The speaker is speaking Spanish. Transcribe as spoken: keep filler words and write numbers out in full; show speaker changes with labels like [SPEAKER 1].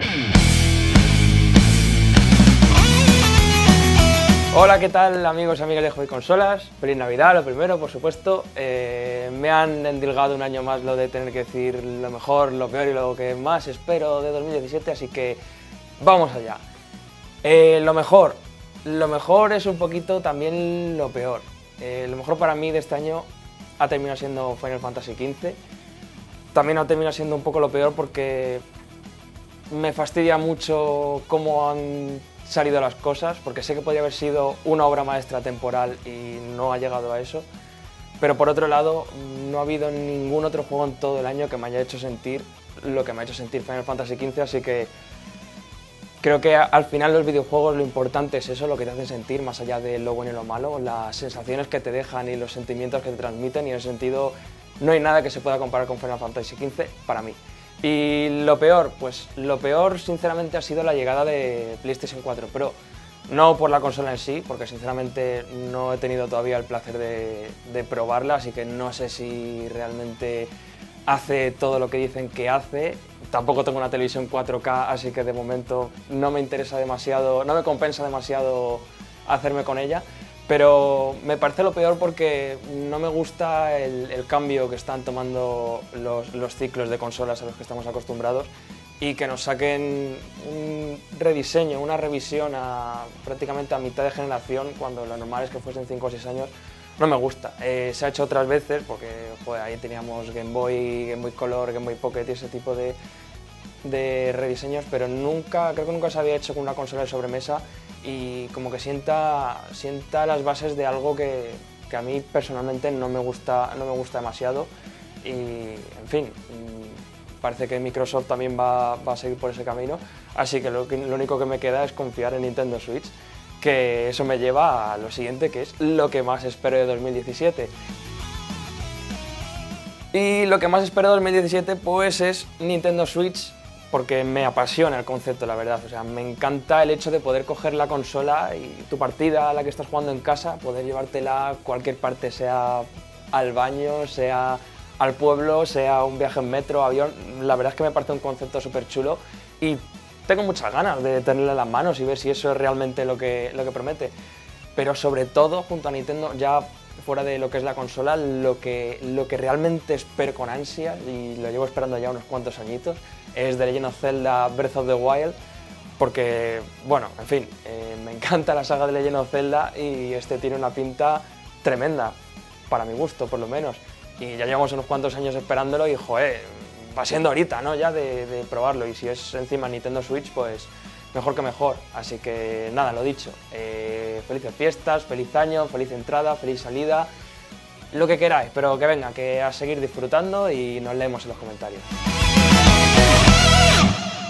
[SPEAKER 1] Hola, ¿qué tal amigos y amigas de Hobby Consolas? Feliz Navidad, lo primero, por supuesto. Eh, me han endilgado un año más lo de tener que decir lo mejor, lo peor y lo que más espero de dos mil diecisiete, así que vamos allá. Eh, lo mejor, lo mejor es un poquito también lo peor. Eh, lo mejor para mí de este año ha terminado siendo Final Fantasy quince. También ha terminado siendo un poco lo peor porque me fastidia mucho cómo han salido las cosas, porque sé que podría haber sido una obra maestra temporal y no ha llegado a eso, pero por otro lado no ha habido ningún otro juego en todo el año que me haya hecho sentir lo que me ha hecho sentir Final Fantasy quince, así que creo que al final los videojuegos lo importante es eso, lo que te hacen sentir, más allá de lo bueno y lo malo, las sensaciones que te dejan y los sentimientos que te transmiten, y en ese sentido no hay nada que se pueda comparar con Final Fantasy quince para mí. Y lo peor, pues lo peor sinceramente ha sido la llegada de PlayStation cuatro Pro. No por la consola en sí, porque sinceramente no he tenido todavía el placer de, de probarla, así que no sé si realmente hace todo lo que dicen que hace. Tampoco tengo una televisión cuatro K, así que de momento no me interesa demasiado, no me compensa demasiado hacerme con ella. Pero me parece lo peor porque no me gusta el, el cambio que están tomando los, los ciclos de consolas a los que estamos acostumbrados, y que nos saquen un rediseño, una revisión a, prácticamente a mitad de generación, cuando lo normal es que fuesen cinco o seis años, no me gusta. Eh, se ha hecho otras veces porque joder, ahí teníamos Game Boy, Game Boy Color, Game Boy Pocket y ese tipo de, de rediseños, pero nunca, creo que nunca se había hecho con una consola de sobremesa, y como que sienta, sienta las bases de algo que, que a mí personalmente no me gusta, no me gusta demasiado. Y en fin, parece que Microsoft también va, va a seguir por ese camino, así que lo, que lo único que me queda es confiar en Nintendo Switch, que eso me lleva a lo siguiente, que es lo que más espero de dos mil diecisiete. Y lo que más espero de dos mil diecisiete pues es Nintendo Switch, porque me apasiona el concepto, la verdad. O sea, me encanta el hecho de poder coger la consola y tu partida a la que estás jugando en casa, poder llevártela a cualquier parte, sea al baño, sea al pueblo, sea un viaje en metro, avión. La verdad es que me parece un concepto súper chulo y tengo muchas ganas de tenerla en las manos y ver si eso es realmente lo que, lo que promete. Pero sobre todo, junto a Nintendo, ya fuera de lo que es la consola, lo que, lo que realmente espero con ansia, y lo llevo esperando ya unos cuantos añitos, es The Legend of Zelda Breath of the Wild, porque, bueno, en fin, eh, me encanta la saga de Legend of Zelda y este tiene una pinta tremenda, para mi gusto, por lo menos. Y ya llevamos unos cuantos años esperándolo y, joder, va siendo ahorita, ¿no?, ya de, de probarlo, y si es encima Nintendo Switch, pues mejor que mejor. Así que nada, lo dicho, eh, felices fiestas, feliz año, feliz entrada, feliz salida, lo que queráis, pero que venga, que a seguir disfrutando y nos leemos en los comentarios.